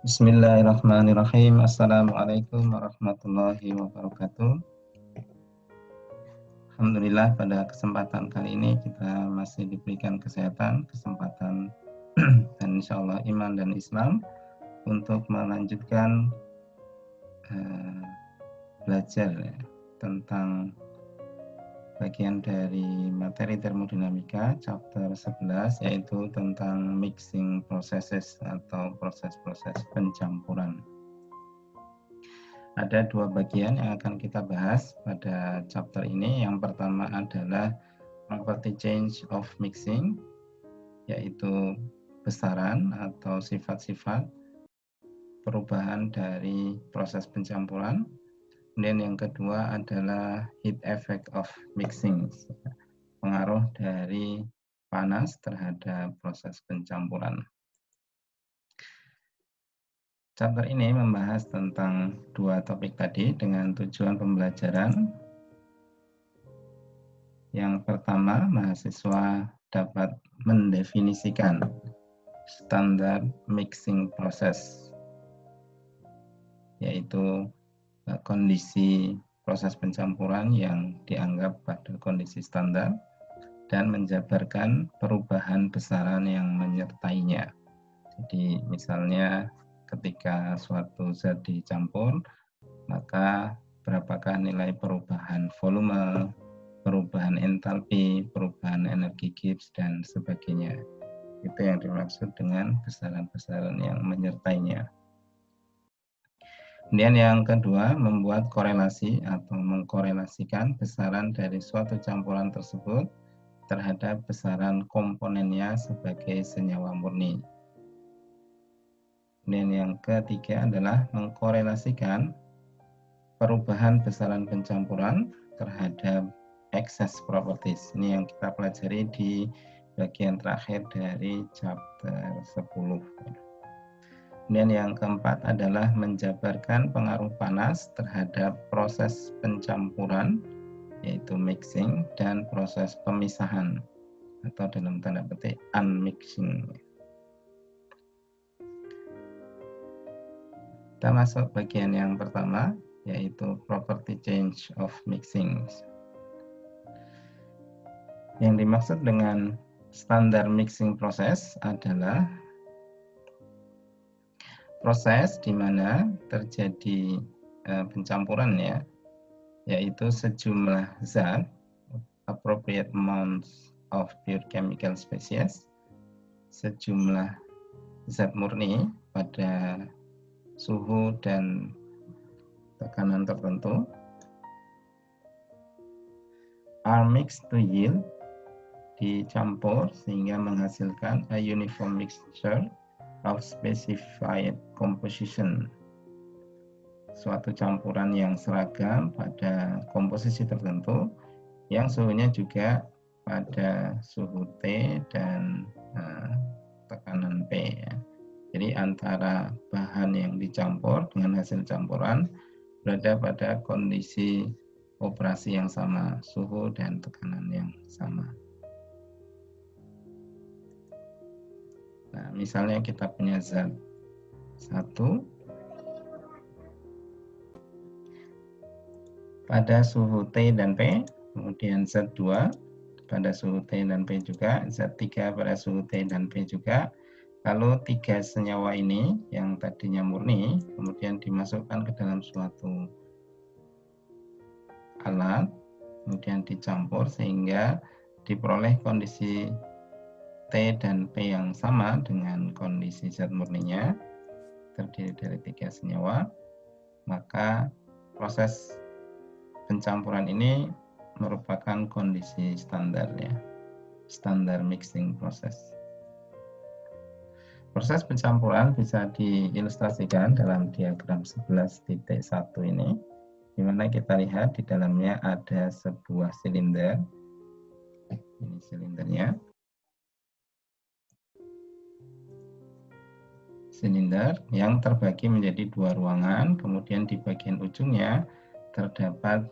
Bismillahirrahmanirrahim. Assalamualaikum warahmatullahi wabarakatuh. Alhamdulillah, pada kesempatan kali ini kita masih diberikan kesehatan, kesempatan dan insya Allah iman dan Islam untuk melanjutkan belajar tentang bagian dari materi termodinamika chapter 11, yaitu tentang mixing processes atau proses-proses pencampuran. Ada dua bagian yang akan kita bahas pada chapter ini. Yang pertama adalah property change of mixing, yaitu besaran atau sifat-sifat perubahan dari proses pencampuran. Kemudian yang kedua adalah heat effect of mixing, pengaruh dari panas terhadap proses pencampuran. Chapter ini membahas tentang dua topik tadi dengan tujuan pembelajaran. Yang pertama, mahasiswa dapat mendefinisikan standar mixing process, yaitu kondisi proses pencampuran yang dianggap pada kondisi standar dan menjabarkan perubahan besaran yang menyertainya. Jadi misalnya ketika suatu zat dicampur, maka berapakah nilai perubahan volume, perubahan entalpi, perubahan energi Gibbs, dan sebagainya. Itu yang dimaksud dengan besaran-besaran yang menyertainya. Kemudian yang kedua, membuat korelasi atau mengkorelasikan besaran dari suatu campuran tersebut terhadap besaran komponennya sebagai senyawa murni. Kemudian yang ketiga adalah mengkorelasikan perubahan besaran pencampuran terhadap excess properties. Ini yang kita pelajari di bagian terakhir dari chapter 10. Kemudian yang keempat adalah menjabarkan pengaruh panas terhadap proses pencampuran, yaitu mixing, dan proses pemisahan, atau dalam tanda petik unmixing. Kita masuk bagian yang pertama, yaitu property change of mixing. Yang dimaksud dengan standar mixing process adalah proses di mana terjadi pencampuran, yaitu sejumlah zat, appropriate amounts of pure chemical species, sejumlah zat murni pada suhu dan tekanan tertentu, are mixed to yield, dicampur sehingga menghasilkan a uniform mixture of specified composition, suatu campuran yang seragam pada komposisi tertentu yang suhunya juga pada suhu T dan tekanan P. Jadi antara bahan yang dicampur dengan hasil campuran berada pada kondisi operasi yang sama, suhu dan tekanan yang sama. Nah, misalnya kita punya zat 1 pada suhu T dan P, kemudian zat 2 pada suhu T dan P juga, zat 3 pada suhu T dan P juga. Lalu 3 senyawa ini yang tadinya murni, kemudian dimasukkan ke dalam suatu alat, kemudian dicampur sehingga diperoleh kondisi T dan P yang sama dengan kondisi zat murninya, terdiri dari 3 senyawa, maka proses pencampuran ini merupakan kondisi standar, standar mixing process. Proses pencampuran bisa diilustrasikan dalam diagram 11.1 ini, di mana kita lihat di dalamnya ada sebuah silinder. Ini silindernya. Silinder yang terbagi menjadi 2 ruangan, kemudian di bagian ujungnya terdapat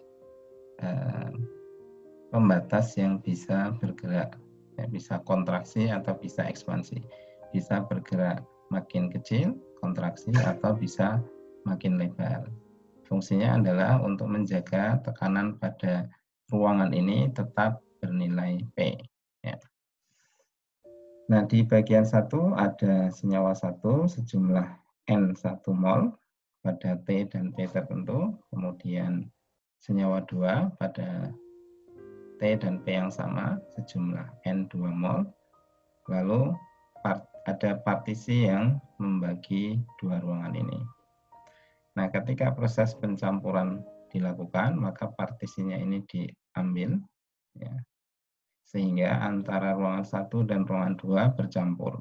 pembatas yang bisa bergerak, bisa kontraksi atau bisa ekspansi, bisa bergerak makin kecil, kontraksi atau bisa makin lebar. Fungsinya adalah untuk menjaga tekanan pada ruangan ini tetap bernilai P. Ya. Nah, di bagian 1 ada senyawa 1 sejumlah N1 mol pada T dan P tertentu, kemudian senyawa 2 pada T dan P yang sama sejumlah N2 mol, lalu ada partisi yang membagi dua ruangan ini. Nah, ketika proses pencampuran dilakukan, maka partisinya ini diambil, ya, sehingga antara ruangan 1 dan ruangan 2 bercampur.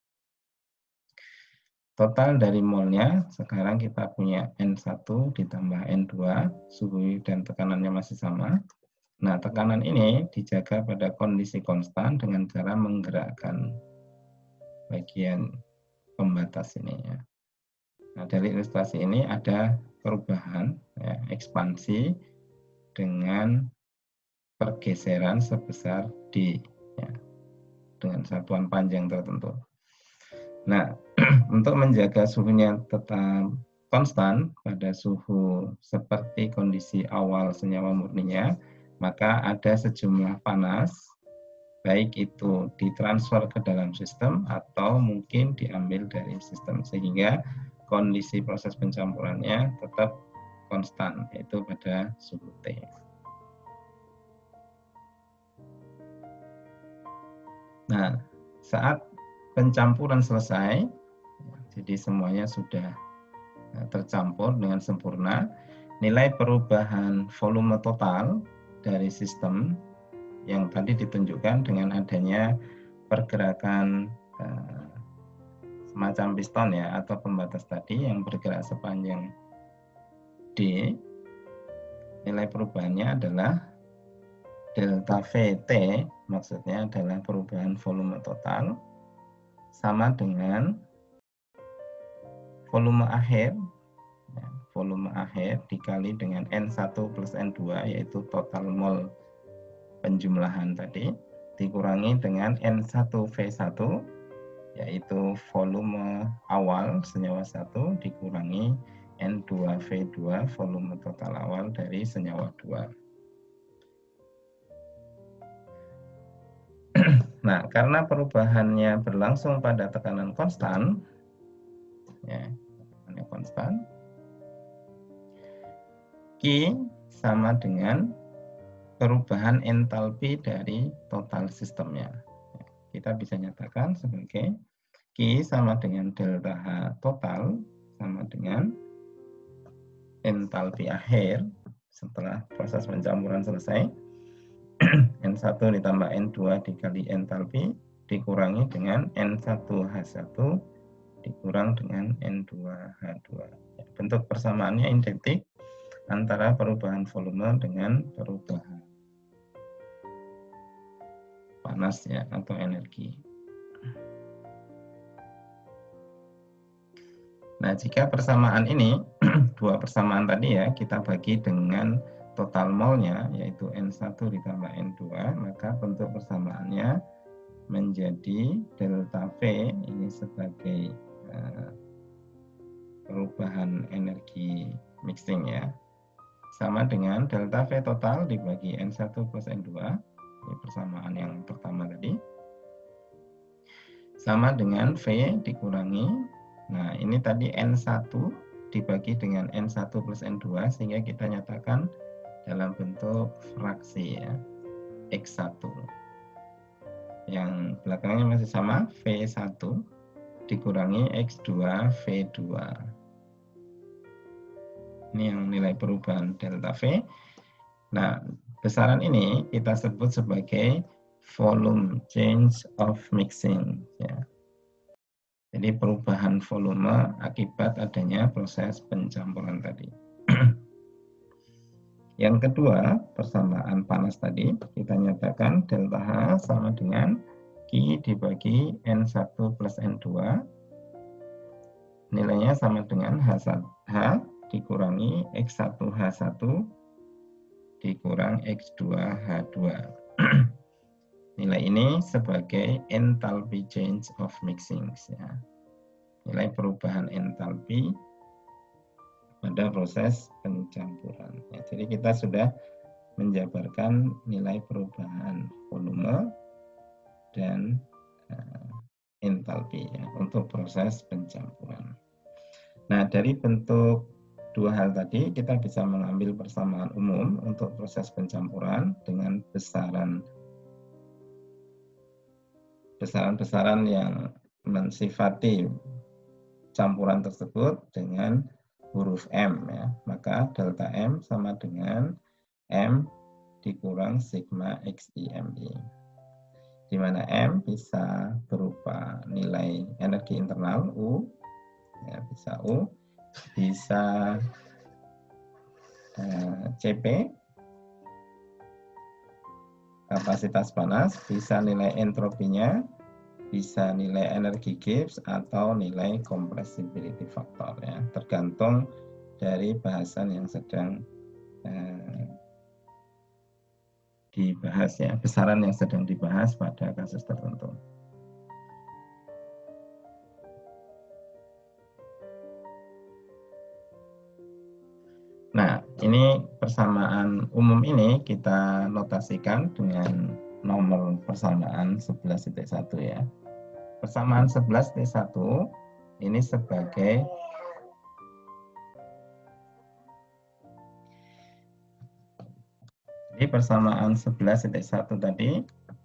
Total dari molnya, sekarang kita punya N1 ditambah N2, suhu dan tekanannya masih sama. Nah, tekanan ini dijaga pada kondisi konstan dengan cara menggerakkan bagian pembatas ini, ya. Nah, dari ilustrasi ini ada perubahan, ya, ekspansi dengan pergeseran sebesar D, ya, dengan satuan panjang tertentu. Nah, untuk menjaga suhunya tetap konstan pada suhu seperti kondisi awal senyawa murninya, maka ada sejumlah panas, baik itu ditransfer ke dalam sistem atau mungkin diambil dari sistem, sehingga kondisi proses pencampurannya tetap konstan, yaitu pada suhu T. Nah, saat pencampuran selesai, jadi semuanya sudah tercampur dengan sempurna, nilai perubahan volume total dari sistem yang tadi ditunjukkan dengan adanya pergerakan semacam piston, ya, atau pembatas tadi yang bergerak sepanjang D, nilai perubahannya adalah delta VT, maksudnya adalah perubahan volume total, sama dengan volume akhir, ya, volume akhir dikali dengan N1 plus N2, yaitu total mol penjumlahan tadi, dikurangi dengan N1V1, yaitu volume awal senyawa 1 dikurangi N2V2, volume total awal dari senyawa 2. Nah, karena perubahannya berlangsung pada tekanan konstan, ya, tekanan konstan, Q sama dengan perubahan entalpi dari total sistemnya. Kita bisa nyatakan sebagai Q sama dengan delta H total sama dengan entalpi akhir setelah proses pencampuran selesai, N1 ditambah N2 dikali entalpi dikurangi dengan N1H1 dikurang dengan N2H2. Bentuk persamaannya identik antara perubahan volume dengan perubahan panas, ya, atau energi. Nah, jika persamaan ini, dua persamaan tadi, ya, kita bagi dengan total molnya, yaitu N1 ditambah N2, maka bentuk persamaannya menjadi delta V, ini sebagai perubahan energi mixing, ya, sama dengan delta V total dibagi N1 plus N2, ini persamaan yang pertama tadi, sama dengan V dikurangi, nah ini tadi N1 dibagi dengan N1 plus N2, sehingga kita nyatakan dalam bentuk fraksi, ya, X1. Yang belakangnya masih sama, V1 dikurangi X2 V2. Ini yang nilai perubahan delta V. Nah, besaran ini kita sebut sebagai volume change of mixing, ya. Jadi perubahan volume akibat adanya proses pencampuran tadi. Yang kedua, persamaan panas tadi, kita nyatakan delta H sama dengan Q dibagi N1 plus N2. Nilainya sama dengan H dikurangi X1H1 dikurang X2H2. Nilai ini sebagai enthalpy change of mixing, ya. nilai perubahan entalpi pada proses pencampuran. Ya, jadi kita sudah menjabarkan nilai perubahan volume dan entalpi ya, untuk proses pencampuran. Nah, dari bentuk dua hal tadi kita bisa mengambil persamaan umum untuk proses pencampuran dengan besaran-besaran yang mensifati campuran tersebut dengan huruf M ya. Maka delta M sama dengan M dikurang sigma XI/MI. Di mana M bisa berupa nilai energi internal U ya, bisa U, bisa CP kapasitas panas, bisa nilai entropinya, bisa nilai energi Gibbs atau nilai compressibility factor ya, tergantung dari bahasan yang sedang dibahas ya, besaran yang sedang dibahas pada kasus tertentu. Nah, ini persamaan umum ini kita notasikan dengan nomor persamaan 11.1 ya. Persamaan 11.1 ini sebagai persamaan 11.1 tadi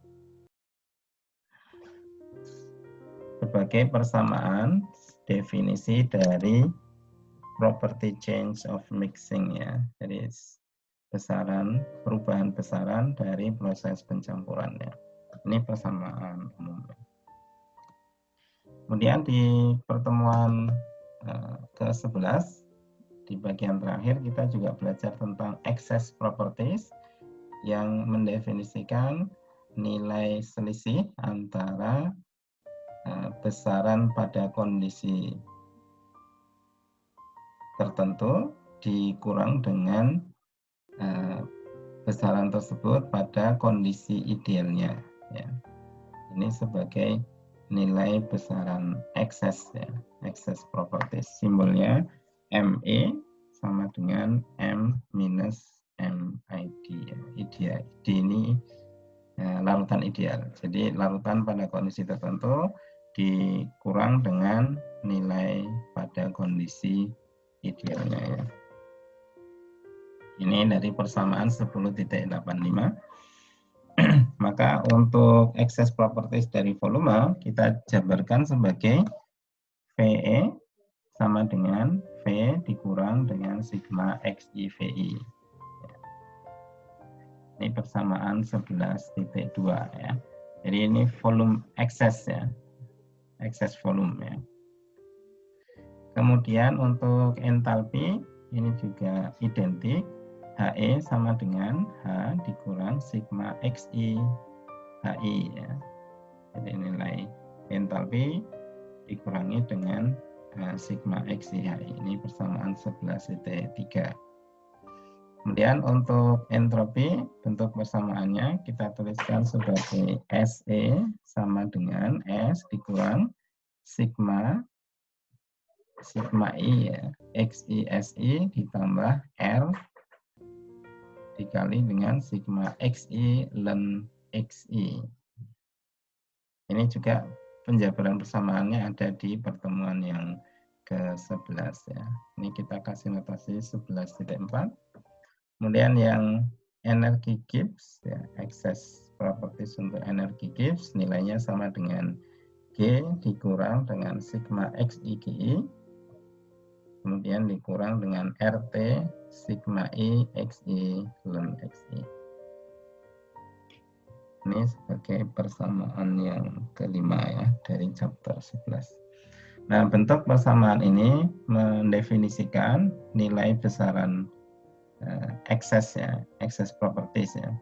sebagai persamaan definisi dari property change of mixing ya. Jadi perubahan besaran dari proses pencampuran ya. Ini persamaan umum. Kemudian di pertemuan ke-11 di bagian terakhir kita juga belajar tentang excess properties yang mendefinisikan nilai selisih antara besaran pada kondisi tertentu dikurang dengan besaran tersebut pada kondisi idealnya ya. Ini sebagai nilai besaran excess ya, excess properties. Simbolnya ME sama dengan M minus MID ya. Ideal. ini larutan ideal. Jadi larutan pada kondisi tertentu dikurang dengan nilai pada kondisi idealnya ya. Ini dari persamaan 10.85. Maka untuk excess properties dari volume kita jabarkan sebagai VE sama dengan V dikurang dengan sigma XI/VI. Ini persamaan 11.2 ya. Jadi ini volume excess ya. Excess volume ya. Kemudian untuk entalpi ini juga identik. HE sama dengan H dikurang sigma XI HI ya. Jadi nilai entalpi dikurangi dengan sigma XI HI. Ini persamaan 11.3. Kemudian untuk entropi bentuk persamaannya kita tuliskan sebagai SE sama dengan S dikurang sigma I ya, XI SI ditambah R dikali dengan sigma XI ln XI. Ini juga penjabaran persamaannya ada di pertemuan yang ke-11 ya. Ini kita kasih notasi 11.4. Kemudian yang energi Gibbs ya, excess properties untuk energi Gibbs nilainya sama dengan G dikurang dengan sigma XI/GI kemudian dikurang dengan RT sigma I XI ln XI. Ini sebagai persamaan yang kelima ya dari chapter 11. Nah, bentuk persamaan ini mendefinisikan nilai besaran excess ya, excess properties ya.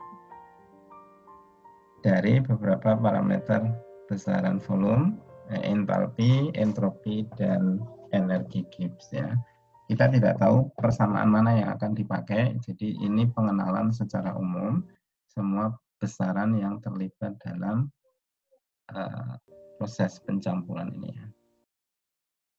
Dari beberapa parameter besaran volume, entalpi, entropi, dan energi Gibbs ya. Kita tidak tahu persamaan mana yang akan dipakai, jadi ini pengenalan secara umum semua besaran yang terlibat dalam proses pencampuran ini ya.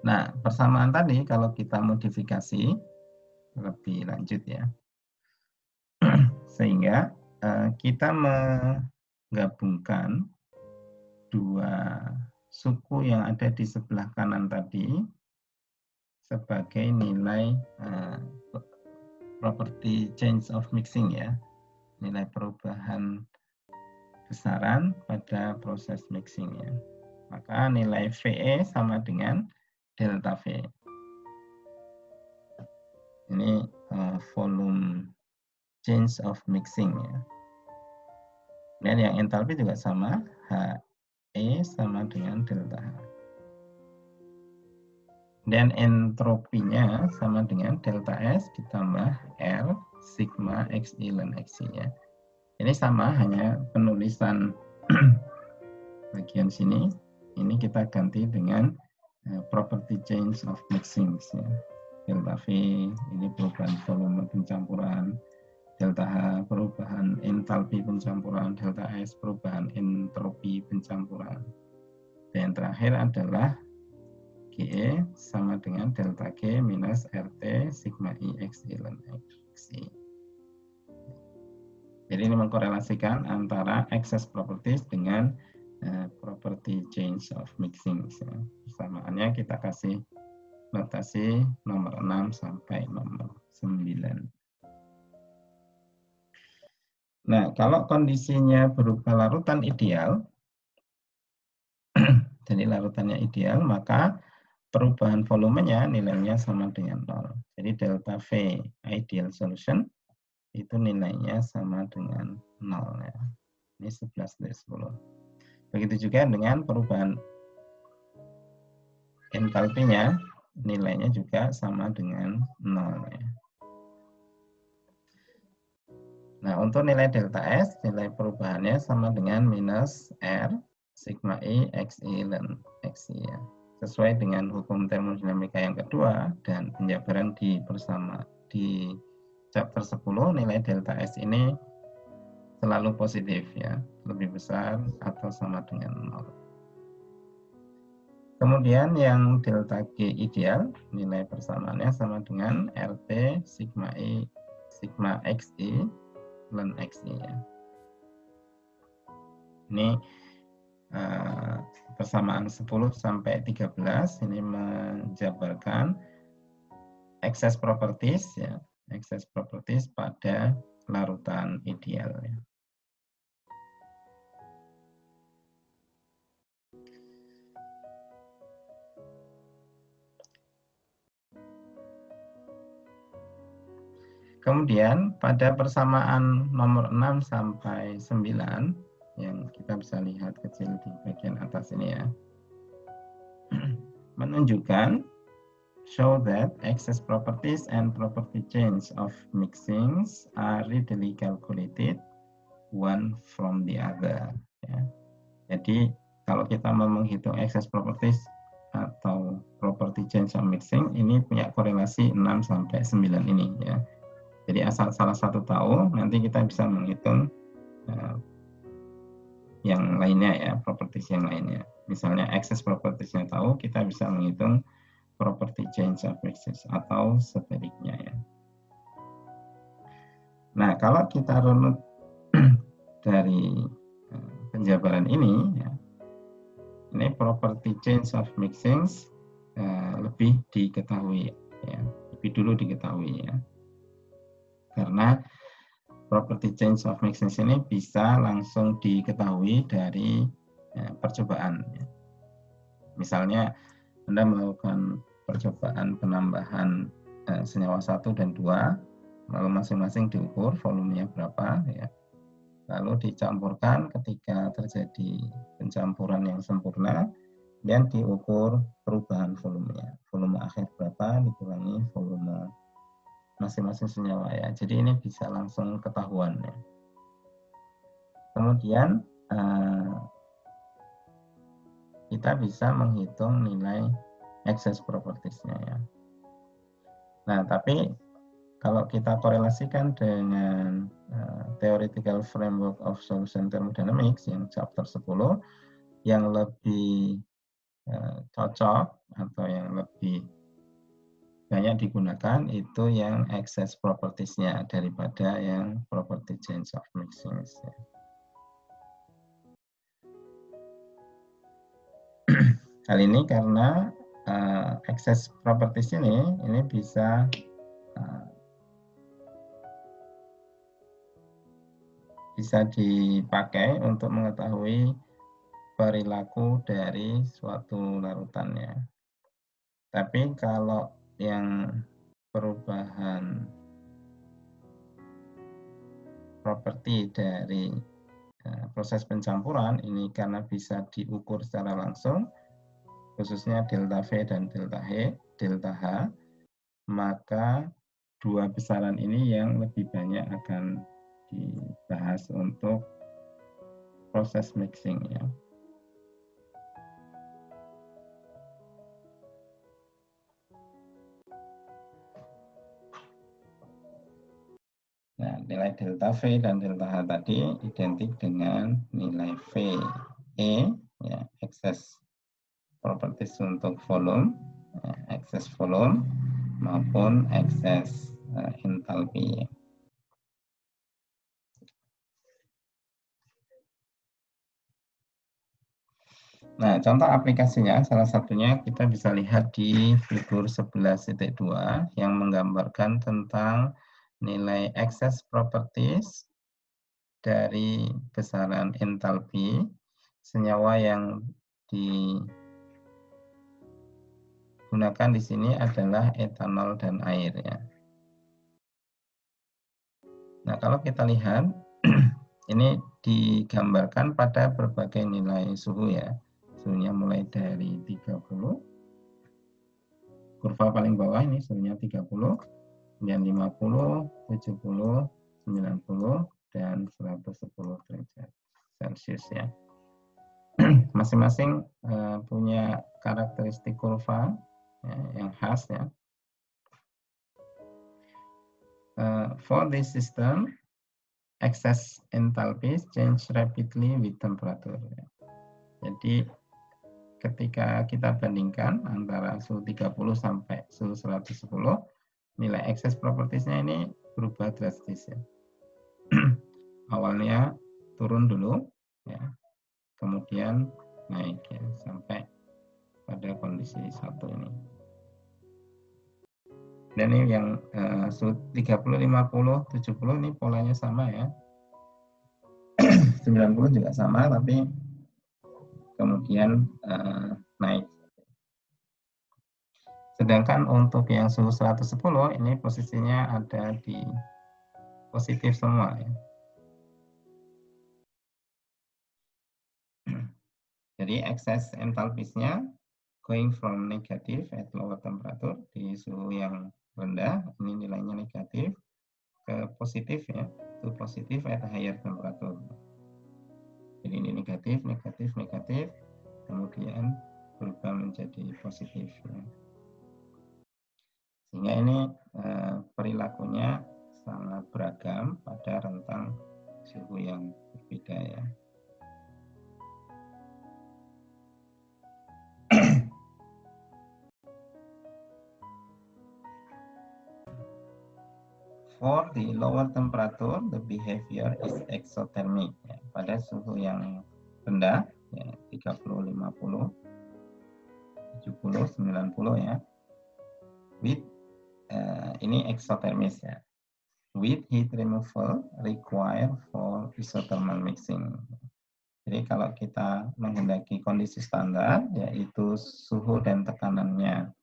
Nah, persamaan tadi kalau kita modifikasi lebih lanjut ya, sehingga kita menggabungkan dua suku yang ada di sebelah kanan tadi sebagai nilai property change of mixing ya, nilai perubahan besaran pada proses mixing ya. Maka nilai VE sama dengan delta V. Ini volume change of mixing ya. Dan yang entalpi juga sama, HE sama dengan delta H. Dan entropinya sama dengan delta S ditambah R sigma XI ln XI ya. Ini sama, hanya penulisan bagian sini. Ini kita ganti dengan property change of mixing ya. Delta V ini perubahan volume pencampuran, delta H perubahan entalpi pencampuran, delta S perubahan entropi pencampuran. Dan yang terakhir adalah GE sama dengan delta G minus RT sigma I XI ln XI. Jadi ini mengkorelasikan antara excess properties dengan property change of mixing. Persamaannya kita kasih notasi nomor 6 sampai nomor 9. Nah, kalau kondisinya berupa larutan ideal, jadi larutannya ideal, maka perubahan volumenya nilainya sama dengan 0. Jadi delta V ideal solution itu nilainya sama dengan 0 ya. Ini 11/10. Begitu juga dengan perubahan entalpinya, nilainya juga sama dengan 0 ya. Nah, untuk nilai delta S, nilai perubahannya sama dengan minus R sigma I XI ln XI ya. Sesuai dengan hukum termodinamika yang kedua dan penjabaran di chapter 10, nilai delta S ini selalu positif ya, lebih besar atau sama dengan 0. Kemudian yang delta G ideal, nilai persamaannya sama dengan RT sigma I sigma XI ln XI ya. Ini persamaan 10 sampai 13 ini menjabarkan excess properties ya, excess properties pada larutan ideal ya. Kemudian pada persamaan nomor 6 sampai 9 yang kita bisa lihat kecil di bagian atas ini ya, menunjukkan show that excess properties and property change of mixings are readily calculated one from the other ya. Jadi kalau kita mau menghitung excess properties atau property change of mixing, ini punya korelasi 6 sampai 9 ini ya. Jadi asal salah satu tahu, nanti kita bisa menghitung yang lainnya ya, properties yang lainnya. Misalnya excess propertiesnya tahu, kita bisa menghitung property change of mixes atau sebaliknya ya. Nah, kalau kita runut dari penjabaran ini ya, ini property change of mixings lebih diketahui ya, lebih dulu diketahui ya. Karena property change of mixings ini bisa langsung diketahui dari percobaan. Misalnya Anda melakukan percobaan penambahan senyawa 1 dan 2, lalu masing-masing diukur volumenya berapa, ya. Lalu dicampurkan ketika terjadi pencampuran yang sempurna, dan diukur perubahan volumenya. Volume akhir berapa dikurangi volume masing-masing senyawa ya. Jadi ini bisa langsung ketahuan ya. Kemudian kita bisa menghitung nilai excess properties-nya ya. Nah, tapi kalau kita korelasikan dengan theoretical framework of solution thermodynamics yang chapter 10 yang lebih cocok atau yang lebih banyak digunakan itu yang excess properties-nya daripada yang property change of mixing. Hal ini karena excess properties ini bisa dipakai untuk mengetahui perilaku dari suatu larutannya. Tapi kalau yang perubahan properti dari proses pencampuran ini karena bisa diukur secara langsung, khususnya delta V dan delta H, maka dua besaran ini yang lebih banyak akan dibahas untuk proses mixing ya. Nah, nilai delta V dan delta H tadi identik dengan nilai V E, ya, excess properties untuk volume, ya, excess volume maupun excess enthalpy. Nah, contoh aplikasinya salah satunya kita bisa lihat di figur 11.2 yang menggambarkan tentang nilai excess properties dari besaran entalpi senyawa yang digunakan di sini adalah etanol dan air ya. Nah, kalau kita lihat ini digambarkan pada berbagai nilai suhu ya. Suhunya mulai dari 30, kurva paling bawah ini suhunya 30, kemudian 50, 70, 90, dan 110 derajat Celcius ya. Masing-masing punya karakteristik kurva ya, yang khas ya. For this system, excess enthalpy change rapidly with temperature. Ya. Jadi ketika kita bandingkan antara suhu 30 sampai suhu 110, nilai excess properties-nya ini berubah drastis ya. Awalnya turun dulu ya, kemudian naik ya sampai pada kondisi satu ini. Dan ini yang suhu 30, 50, 70 ini polanya sama ya. 90 juga sama tapi kemudian naik. Sedangkan untuk yang suhu 110 ini posisinya ada di positif semua ya. Jadi excess enthalpy-nya going from negative at lower temperature di suhu yang rendah, ini nilainya negatif, ke positif ya, to positif at higher temperature. Jadi ini negatif, negatif, negatif, kemudian berubah menjadi positif ya. Sehingga ini perilakunya sangat beragam pada rentang suhu yang berbeda ya. For the lower temperature, the behavior is exothermic. Ya. Pada suhu yang rendah, ya, 30, 50, 70, 90 ya. With ini exothermis ya. With heat removal required for isothermal mixing. Jadi kalau kita menghendaki kondisi standar, yaitu suhu dan tekanannya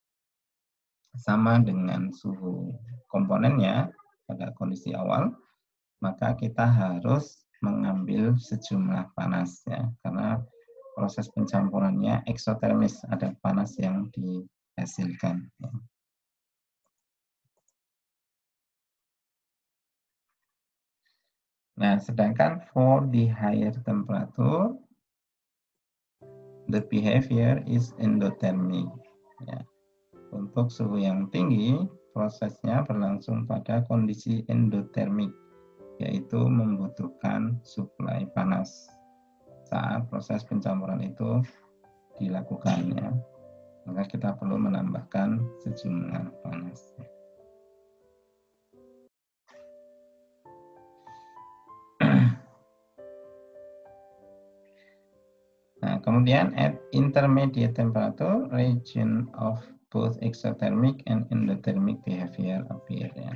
sama dengan suhu komponennya pada kondisi awal, maka kita harus mengambil sejumlah panas ya, karena proses pencampurannya eksotermis, ada panas yang dihasilkan. Ya. Nah, sedangkan for the higher temperature, the behavior is endothermic. Ya. Untuk suhu yang tinggi, prosesnya berlangsung pada kondisi endotermik, yaitu membutuhkan suplai panas saat proses pencampuran itu dilakukan ya. Maka kita perlu menambahkan sejumlah panas. Nah, kemudian at intermediate temperature, region of both exothermic and endothermic behavior appear ya.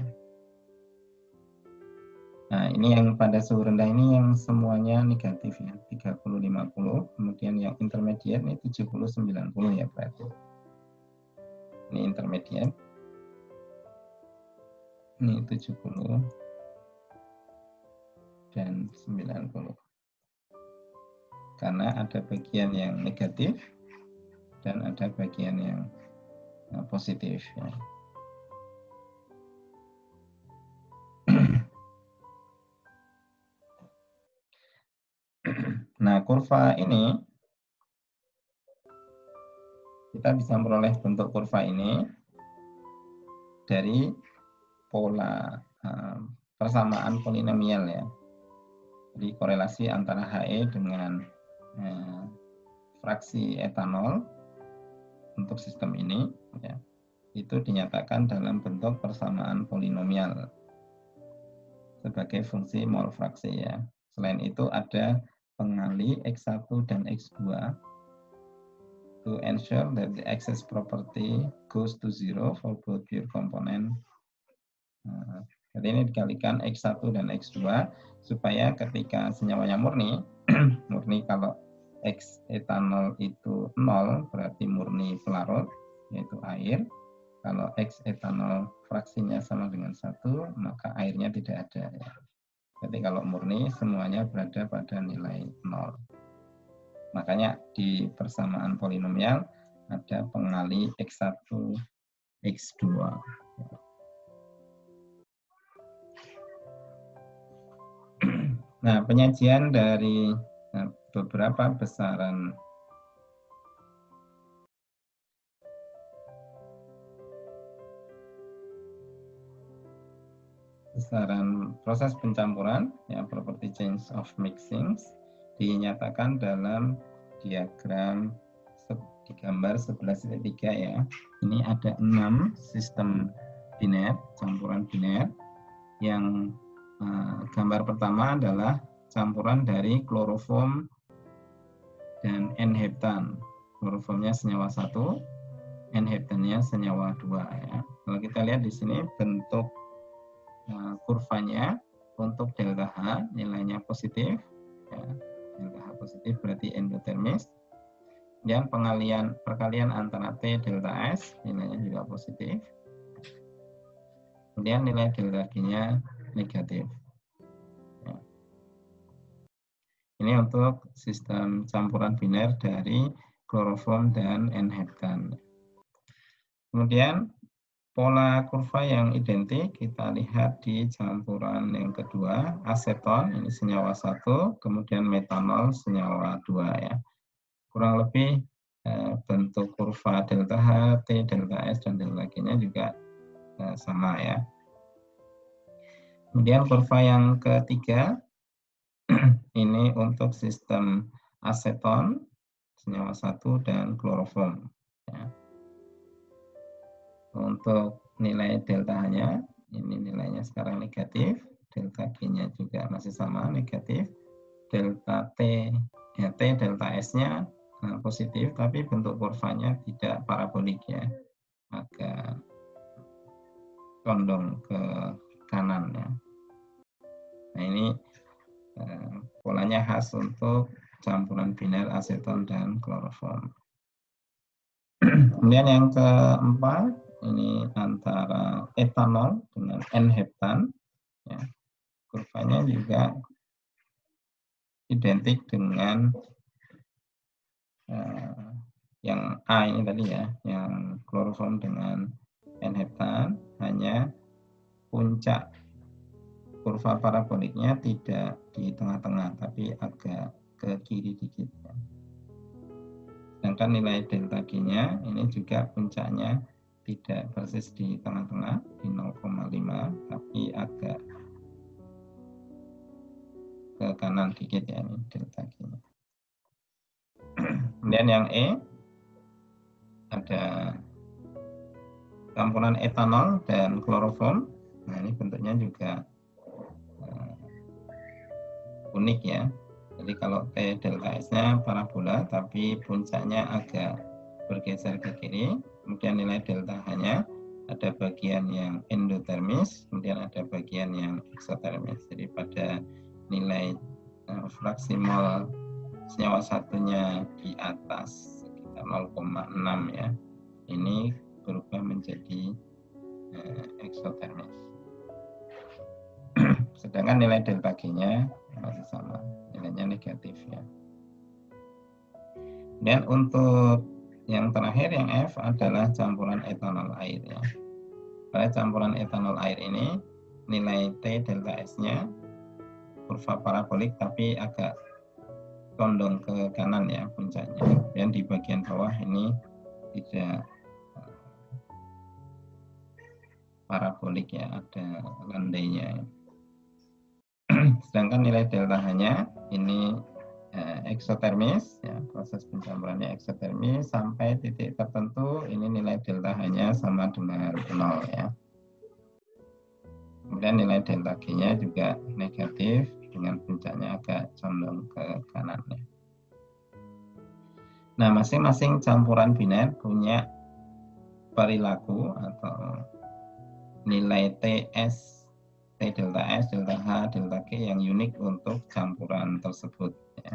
Nah, ini yang pada suhu rendah ini yang semuanya negatif ya, 30-50. Kemudian yang intermediate ini 70-90 ya berarti. Ini intermediate. Ini 70 dan 90. Karena ada bagian yang negatif dan ada bagian yang positif ya. Nah, kurva ini kita bisa memperoleh bentuk kurva ini dari pola persamaan polinomial ya. Jadi korelasi antara He dengan fraksi etanol untuk sistem ini ya, itu dinyatakan dalam bentuk persamaan polinomial sebagai fungsi mol fraksi ya. Selain itu ada pengali X1 dan X2 to ensure that the excess property goes to zero for both pure component. Jadi ini dikalikan X1 dan X2 supaya ketika senyawanya murni, murni kalau X etanol itu 0 berarti murni pelarut yaitu air. Kalau X etanol fraksinya sama dengan 1 maka airnya tidak ada ya. Jadi kalau murni semuanya berada pada nilai 0. Makanya di persamaan polinomial ada pengali X1 X2. Nah, penyajian dari beberapa besaran proses pencampuran ya, property change of mixing dinyatakan dalam diagram di gambar 11.3 ya. Ini ada 6 sistem biner, campuran biner yang gambar pertama adalah campuran dari kloroform dan N-heptan. Kloroformnya senyawa 1, N-heptannya senyawa 2 ya. Kalau kita lihat di sini bentuk kurvanya untuk delta H nilainya positif ya. Delta H positif berarti endotermis. Dan perkalian antara T delta S nilainya juga positif. Kemudian nilai delta G-nya negatif. Ya. Ini untuk sistem campuran biner dari kloroform dan N-heptan. Kemudian pola kurva yang identik kita lihat di campuran yang kedua, aseton ini senyawa 1, kemudian metanol senyawa 2 ya. Kurang lebih bentuk kurva delta H, T, delta S, dan delta G-nya juga sama ya. Kemudian kurva yang ketiga, ini untuk sistem aseton, senyawa 1, dan kloroform. Ya. Untuk nilai delta H-nya, ini nilainya sekarang negatif, delta G-nya juga masih sama, negatif, delta T, ya, T delta S-nya positif, tapi bentuk kurvanya tidak parabolik ya, agak condong ke kanan ya. Nah ini polanya khas untuk campuran biner aseton dan kloroform. Kemudian yang keempat ini antara etanol dengan N-heptan ya. Kurvanya juga identik dengan yang A ini tadi ya, yang kloroform dengan N-heptan, hanya puncak kurva paraboliknya tidak di tengah-tengah, tapi agak ke kiri dikit. Ya. Sedangkan nilai delta G-nya ini juga puncaknya tidak persis di tengah-tengah, di 0,5, tapi agak ke kanan dikit ya, ini delta G-nya. Kemudian yang E, ada campuran etanol dan kloroform. Nah, ini bentuknya juga unik ya. Jadi kalau T delta S-nya parabola, tapi puncaknya agak bergeser ke kiri. Kemudian nilai delta H-nya ada bagian yang endotermis, kemudian ada bagian yang eksotermis. Jadi pada nilai fraksi mol senyawa satunya di atas sekitar 0,6 ya, ini berubah menjadi eksotermis. Sedangkan nilai delta G-nya masih sama, nilainya negatif ya. Dan untuk yang terakhir yang F adalah campuran etanol air ya. Pada campuran etanol air ini nilai T delta S-nya kurva parabolik tapi agak condong ke kanan ya puncaknya. Dan di bagian bawah ini tidak parabolik ya, ada landainya. Sedangkan nilai delta H-nya ini eksotermis ya, proses pencampurannya eksotermis sampai titik tertentu ini nilai delta H-nya sama dengan 0 ya. Kemudian nilai delta G-nya juga negatif dengan puncaknya agak condong ke kanan ya. Nah, masing-masing campuran biner punya perilaku atau nilai TS, T delta S, delta H, delta G yang unik untuk campuran tersebut ya.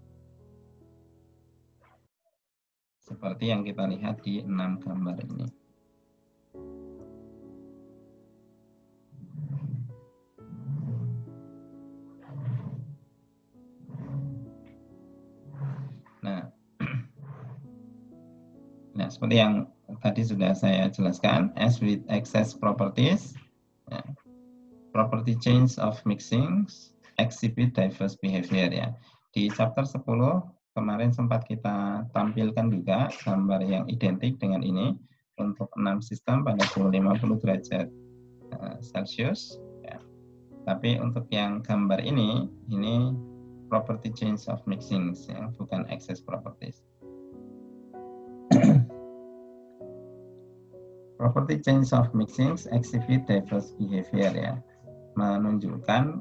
Seperti yang kita lihat di 6 gambar ini. Nah, seperti yang tadi sudah saya jelaskan, as with excess properties, ya, property change of mixing exhibit diverse behavior ya. Di chapter 10 kemarin sempat kita tampilkan juga gambar yang identik dengan ini untuk 6 sistem pada suhu 50 derajat Celcius. Ya. Tapi untuk yang gambar ini property change of mixing ya, bukan excess properties. Property change of mixing exhibit diverse behavior ya, menunjukkan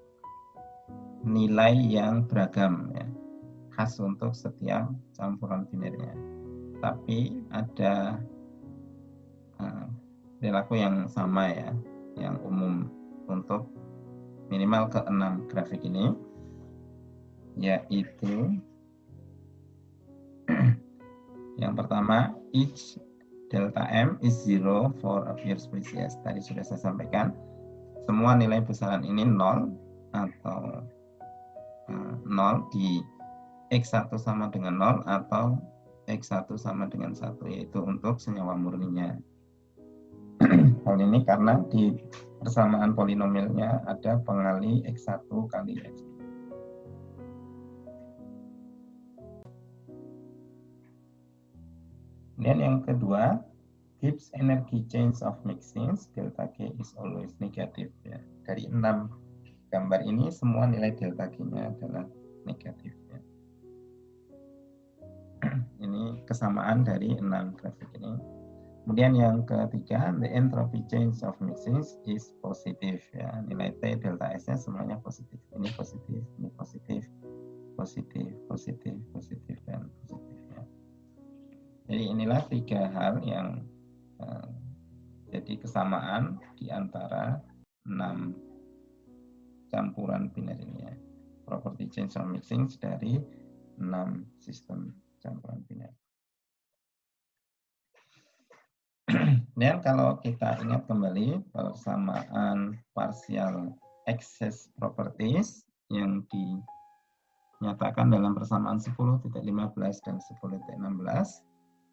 nilai yang beragam ya, khas untuk setiap campuran binernya. Tapi ada perilaku yang sama ya, yang umum untuk minimal ke 6 grafik ini, yaitu yang pertama, each delta M is 0 for a pure species. Tadi sudah saya sampaikan, semua nilai besaran ini 0 atau 0 di X1 sama dengan 0 atau X1 sama dengan 1, yaitu untuk senyawa murninya. Hal ini karena di persamaan polinomialnya ada pengali X1 kali X2. Dan yang kedua, Gibbs energy change of mixing delta G is always negative ya. Dari 6 gambar ini semua nilai delta G-nya adalah negatif ya. Ini kesamaan dari 6 grafik ini. Kemudian yang ketiga, the entropy change of mixing is positive ya. Nilai T delta S-nya semuanya positif. Ini positif, ini positif, positif, positif, positif, dan positif ya. Jadi inilah 3 hal yang jadi kesamaan di antara 6 campuran biner ini ya. Property change of mixing dari 6 sistem campuran biner. Dan kalau kita ingat kembali persamaan partial excess properties yang dinyatakan dalam persamaan 10.15 dan 10.16,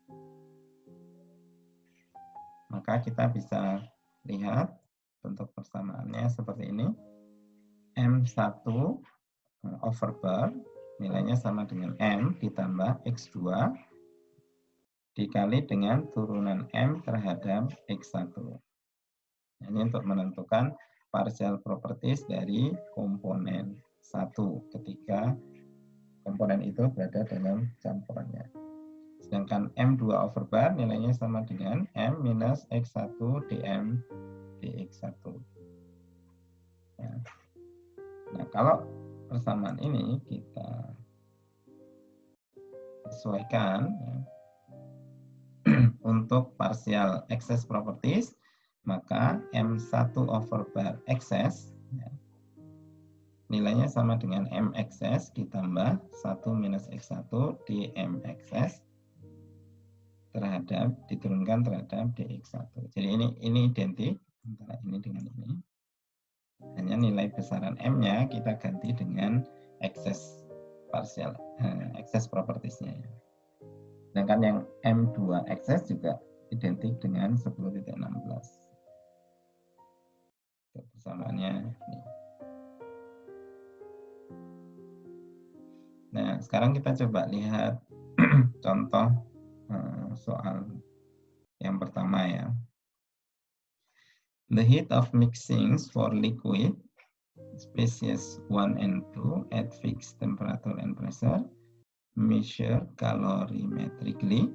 maka kita bisa lihat bentuk persamaannya seperti ini. M1 over bar nilainya sama dengan M ditambah X2 dikali dengan turunan M terhadap X1. Ini untuk menentukan partial properties dari komponen 1 ketika komponen itu berada dalam campurannya. Sedangkan M2 over bar nilainya sama dengan M minus X1 dm dx1. Ya. Nah, kalau persamaan ini kita sesuaikan ya, untuk partial excess properties, maka M1 over bar excess ya, nilainya sama dengan M excess ditambah 1 minus X1 dm excess diturunkan terhadap dx1. Jadi ini identik antara ini dengan ini. Hanya nilai besaran M-nya kita ganti dengan excess partial excess properties-nya. Sedangkan yang M2 excess juga identik dengan 10.16. Persamaannya ini. Nah, sekarang kita coba lihat contoh soal yang pertama ya. The heat of mixings for liquid species 1 and 2 at fixed temperature and pressure measure calorimetrically.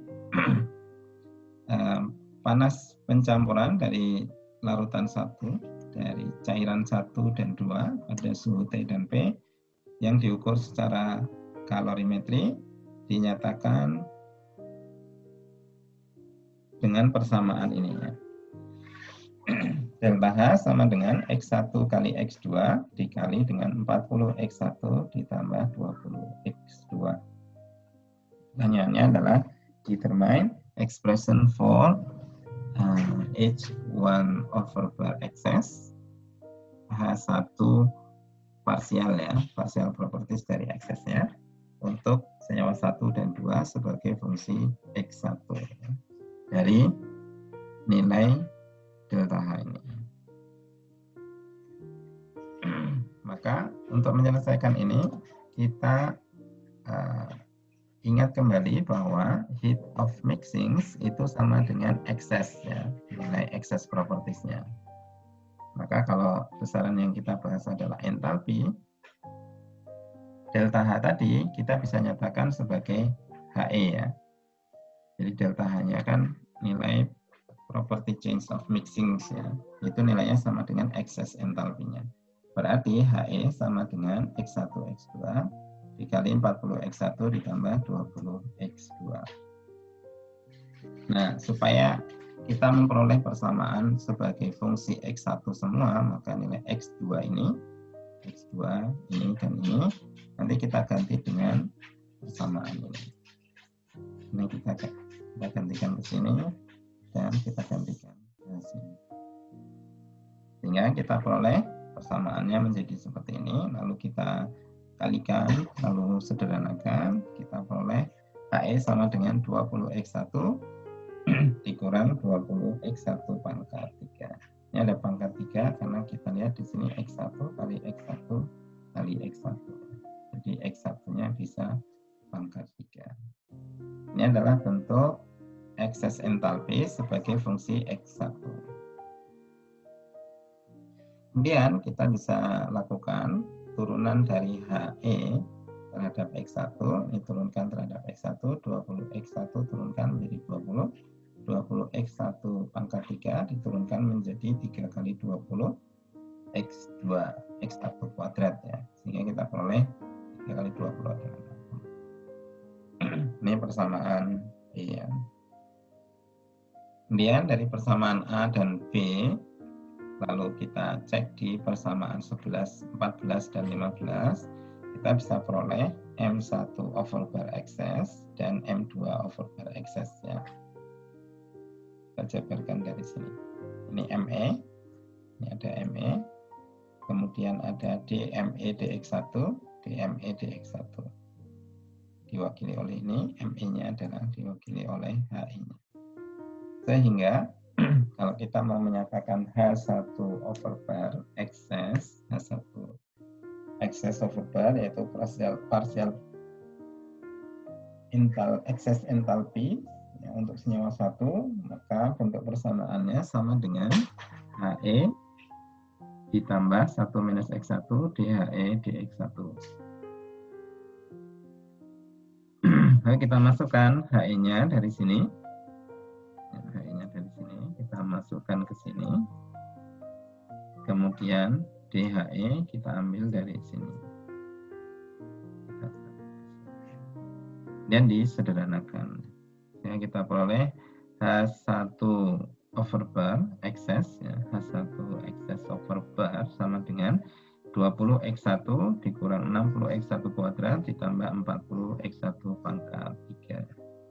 Panas pencampuran dari larutan 1, dari cairan 1 dan 2 pada suhu T dan P yang diukur secara kalorimetri dinyatakan dengan persamaan ini ya. Delta H sama dengan X1 kali X2 dikali dengan 40 X1 ditambah 20 X2. Pertanyaannya adalah determine expression for H1 over bar excess H1 parsial ya, partial properties dari excess-nya untuk senyawa 1 dan 2 sebagai fungsi X1 ya, dari nilai delta H ini. Maka untuk menyelesaikan ini kita ingat kembali bahwa heat of mixings itu sama dengan excess ya, nilai excess properties-nya. Maka kalau besaran yang kita bahas adalah entalpi, delta H tadi kita bisa nyatakan sebagai HE ya. Jadi delta H-nya kan nilai property change of mixings ya. Itu nilainya sama dengan excess entalpinya. Berarti HE sama dengan X1 X2 dikali 40 X1 ditambah 20 X2. Nah, supaya kita memperoleh persamaan sebagai fungsi X1 semua, maka nilai X2 ini dan ini nanti kita ganti dengan persamaan ini. Ini kita gantikan ke sini dan kita gantikan ke sini. Sehingga kita peroleh persamaannya menjadi seperti ini, lalu kita kalikan, lalu sederhanakan, kita peroleh HE sama dengan 20X1 dikurang 20X1 pangkat 3. Ini ada pangkat 3 karena kita lihat di sini X1 kali X1 kali X1. Jadi X1-nya bisa pangkat 3. Ini adalah bentuk excess entalpi sebagai fungsi X1. Kemudian kita bisa lakukan turunan dari HE terhadap X1, ini turunkan terhadap X1, 20X1 turunkan menjadi 20, 20X1 pangkat 3 diturunkan menjadi 3 kali 20 X2, X1 kuadrat ya, sehingga kita peroleh 3 kali 20 adalah 60. Ini persamaan E ya. Kemudian dari persamaan A dan B, lalu kita cek di persamaan 11, 14, dan 15, kita bisa peroleh M1 over bar excess dan M2 over bar excess ya. Kita jabarkan dari sini. Ini ME, ini ada ME, kemudian ada DME DX1, DME DX1. Diwakili oleh ini, ME-nya adalah diwakili oleh HI-nya. Sehingga kalau kita mau menyatakan H1 over bar excess, H1 excess over bar yaitu partial excess enthalpy ya, untuk senyawa 1, maka bentuk persamaannya sama dengan HE ditambah 1 minus X1 DHE dX1. Lalu kita masukkan HE-nya dari sini. HE-nya dari sini kita masukkan ke sini. Kemudian DHE kita ambil dari sini. Dan disederhanakan. Yang kita peroleh H1 over bar excess, ya, H1 excess over bar sama dengan 20x1 dikurang 60x1 kuadrat ditambah 40x1 pangkat 3.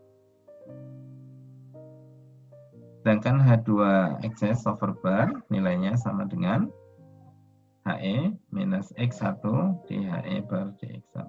Sedangkan H2 excess over bar nilainya sama dengan HE minus X1 DHE per DX1.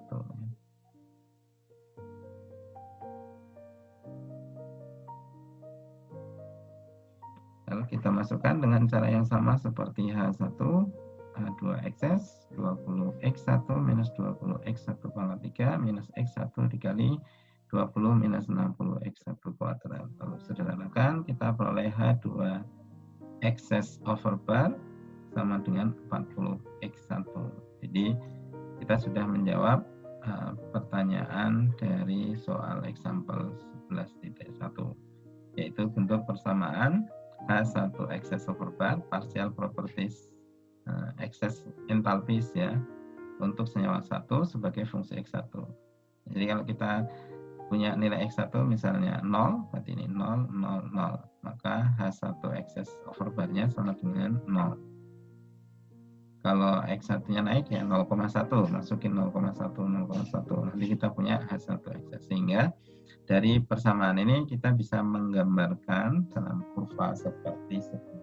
Lalu kita masukkan dengan cara yang sama seperti H1, H2 excess 20x1 minus 20x1 pangkat 3 minus x1 dikali 20 minus 60x1 kuadrat. Lalu sederhanakan, kita peroleh H2 excess over bar sama dengan 40x1. Jadi kita sudah menjawab pertanyaan dari soal example 11.1, yaitu bentuk persamaan H1 excess over bar, partial properties excess enthalpies ya, untuk senyawa 1 sebagai fungsi X1. Jadi kalau kita punya nilai X1 misalnya 0, berarti ini 0, 0, 0. Maka H1 excess over bar-nya sama dengan 0. Kalau X1-nya naik ya 0,1, masukin 0,1, 0,1. Nanti kita punya H1 excess. Sehingga dari persamaan ini kita bisa menggambarkan dalam kurva seperti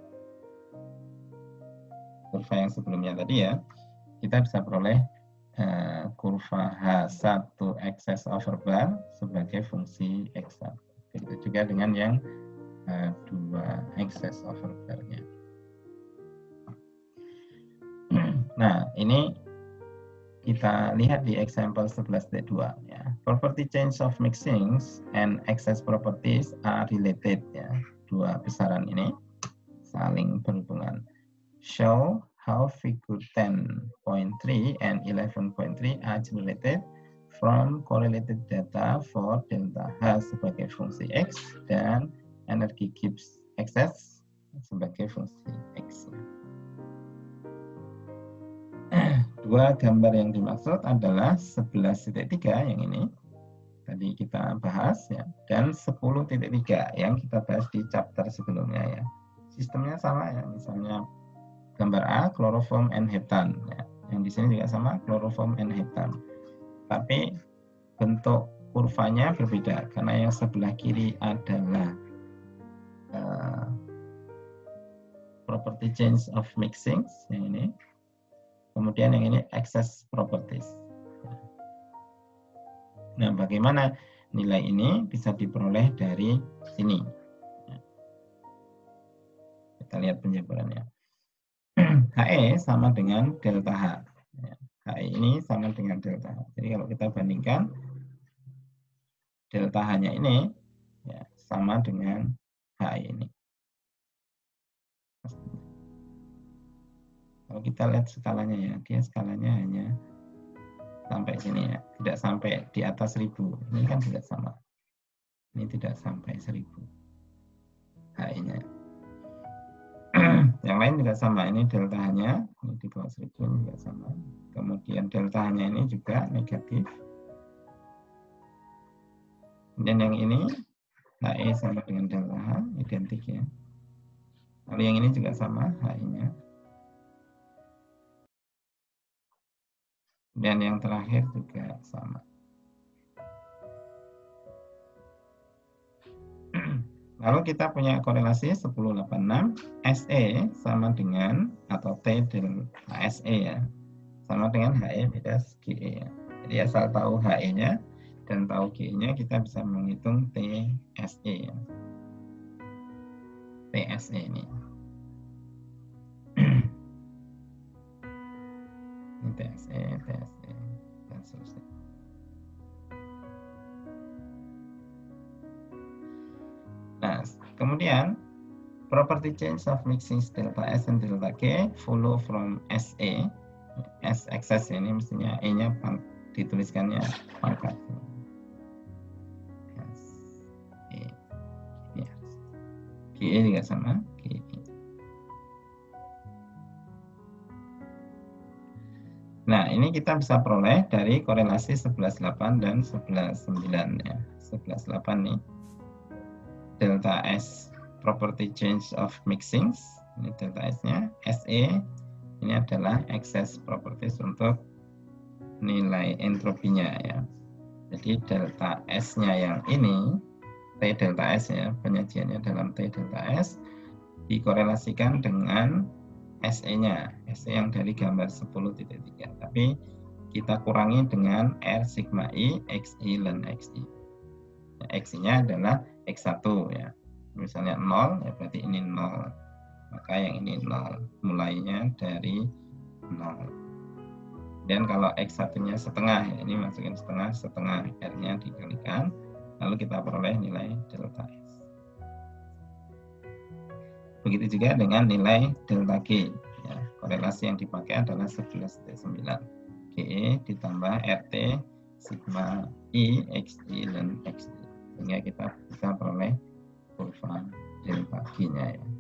kurva yang sebelumnya tadi ya. Kita bisa peroleh kurva H1 excess over bar sebagai fungsi X1. Begitu juga dengan yang H2 excess over bar-nya. Nah, ini kita lihat di example 11.2 ya. Property change of mixings and excess properties are related ya. Dua besaran ini saling berhubungan. Show how figure 10.3 and 11.3 are generated from correlated data for delta H sebagai fungsi X dan energi Gibbs excess sebagai fungsi X. Dua gambar yang dimaksud adalah 11.3 yang ini tadi kita bahas ya, dan 10.3 yang kita bahas di chapter sebelumnya ya. Sistemnya sama ya, misalnya gambar A chloroform and heptan ya. Yang di sini juga sama chloroform and heptan. Tapi bentuk kurvanya berbeda karena yang sebelah kiri adalah property change of mixings yang ini. Kemudian yang ini excess properties. Nah, bagaimana nilai ini bisa diperoleh dari sini? Kita lihat penjabarannya. HE sama dengan delta H. HE ini sama dengan delta H. Jadi kalau kita bandingkan, delta H-nya ini ya, sama dengan HE ini. Kalau kita lihat skalanya ya, dia skalanya hanya sampai sini ya, tidak sampai di atas 1000. Ini kan tidak sama. Ini tidak sampai 1000 HE-nya. Yang lain juga sama, ini delta H-nya, ini di bawah 1000 juga sama. Kemudian delta H-nya ini juga negatif. Dan yang ini, HE sama dengan delta H, identik ya. Lalu yang ini juga sama, HE-nya. Dan yang terakhir juga sama. Lalu kita punya korelasi 1086 SE sama dengan atau T delta SE ya, sama dengan HE minus GE ya. Jadi asal tahu HE-nya dan tahu GE-nya kita bisa menghitung TSE ya. TSE ini. Ini TSE, TSE dan seterusnya. Nah, kemudian property change of mixings delta S dan delta G follow from SE. S excess ini mestinya E-nya dituliskannya pangkat. GE juga sama, GE. Nah, ini kita bisa peroleh dari korelasi 11,8 dan 11,9 ya. 11,8 nih. Delta S property change of mixing. Ini delta S-nya. SE ini adalah excess properties untuk nilai entropinya ya. Jadi delta S-nya yang ini, T delta S ya, penyajiannya dalam T delta S dikorelasikan dengan SE-nya, SE yang dari gambar 10.3. Tapi kita kurangi dengan R sigma I, XI, dan XI. XI-nya adalah X1 ya. Misalnya 0, ya berarti ini 0. Maka yang ini 0. Mulainya dari 0. Dan kalau X1-nya setengah, ya, ini masukin setengah R-nya dikalikan. Lalu kita peroleh nilai delta S. Begitu juga dengan nilai delta G. Ya, korelasi yang dipakai adalah 11,9. GE ditambah RT sigma I, XI, dan XI. Sehingga kita bisa peroleh kurva delta G-nya ya.